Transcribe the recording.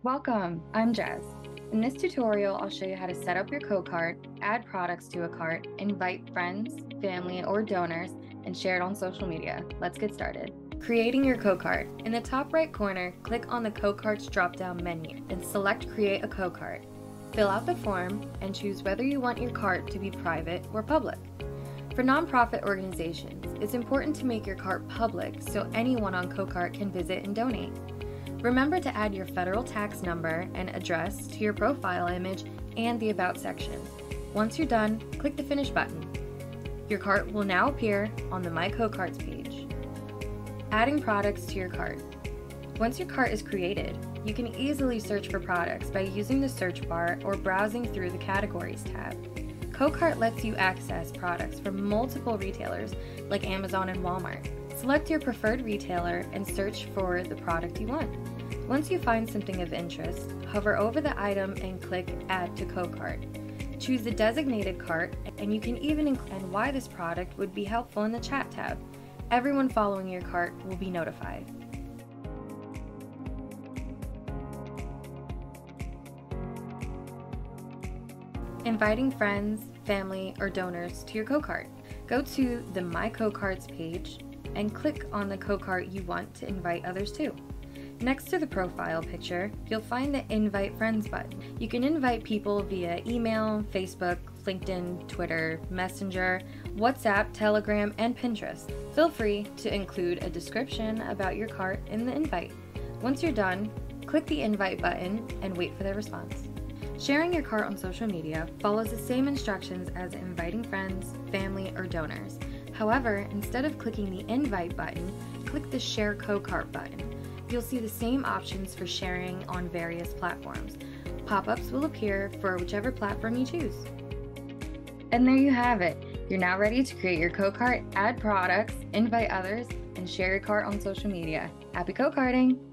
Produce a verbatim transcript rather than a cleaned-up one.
Welcome, I'm Jess. In this tutorial, I'll show you how to set up your CoCart, add products to a cart, invite friends, family, or donors, and share it on social media. Let's get started. Creating your CoCart. In the top right corner, click on the CoCart's drop-down menu and select Create a CoCart. Fill out the form and choose whether you want your cart to be private or public. For nonprofit organizations, it's important to make your cart public so anyone on CoCart can visit and donate. Remember to add your federal tax number and address to your profile image and the About section. Once you're done, click the Finish button. Your cart will now appear on the My CoCarts page. Adding products to your cart. Once your cart is created, you can easily search for products by using the search bar or browsing through the Categories tab. CoCart lets you access products from multiple retailers like Amazon and Walmart. Select your preferred retailer and search for the product you want. Once you find something of interest, hover over the item and click Add to CoCart. Choose the designated cart, and you can even include why this product would be helpful in the chat tab. Everyone following your cart will be notified. Inviting friends, family, or donors to your CoCart. Go to the My CoCarts page and click on the CoCart you want to invite others to. Next to the profile picture, you'll find the Invite Friends button. You can invite people via email, Facebook, LinkedIn, Twitter, Messenger, WhatsApp, Telegram, and Pinterest. Feel free to include a description about your cart in the invite. Once you're done, click the Invite button and wait for their response. Sharing your cart on social media follows the same instructions as inviting friends, family, or donors. However, instead of clicking the Invite button, click the Share CoCart button. You'll see the same options for sharing on various platforms. Pop-ups will appear for whichever platform you choose. And there you have it. You're now ready to create your CoCart, add products, invite others, and share your cart on social media. Happy CoCarting!